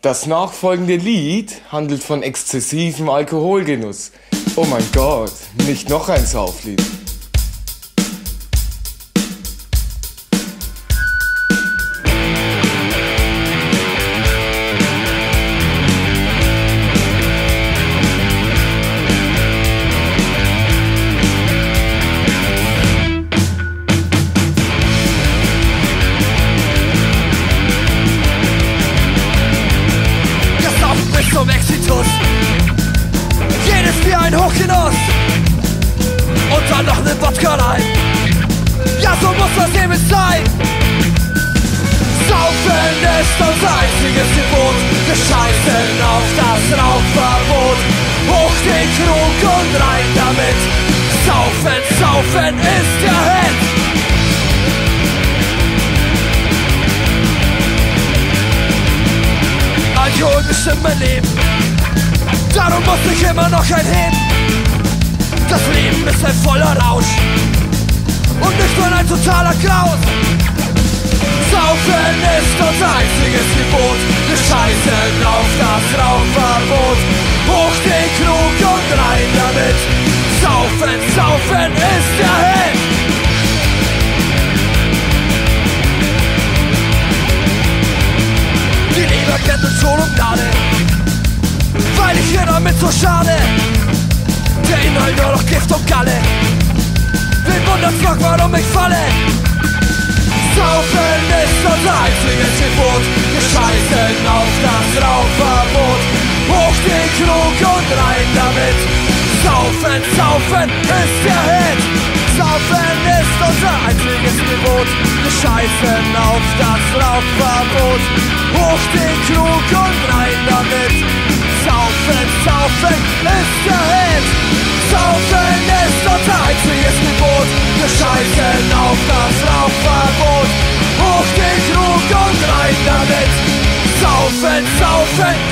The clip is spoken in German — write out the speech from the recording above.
Das nachfolgende Lied handelt von exzessivem Alkoholgenuss. Oh mein Gott, nicht noch ein Sauflied. Zum Exitus, jedes Bier ein Hochgenuss und dann noch ne Wodka rein. Ja, so muss das eben sein. Saufen ist unser einziges Gebot. Wir scheißen auf das Rauchverbot. Hoch den Krug und rein damit. Saufen, saufen ist der Hit. Alkohol bestimmt mein Leben, darum muss ich immer noch ein hin. Das Leben ist ein voller Rausch und nicht nur ein totaler Graus. Saufen ist unser einziges Gebot. Wir scheißen auf das Rauchverbot. Hoch den Krug und rein damit. Saufen, saufen ist der Hit. Die Leber kennt uns schon um Gnade, weil ich hier damit so schade. Der Inhalt nur noch Gift und Galle. Wen wundert's noch, warum ich falle? Saufen ist unser einziges Gebot. Wir scheißen auf das Rauchverbot. Hoch den Krug und rein damit. Saufen, saufen ist der Hit. Saufen ist unser einziges Gebot. Wir scheißen auf das Rauchverbot. Hoch den Krug und rein damit. Saufen, saufen ist der Hit. Saufen ist unser einziges Gebot. Wir scheißen auf das Rauchverbot. Hoch den Krug und rein damit. Saufen, saufen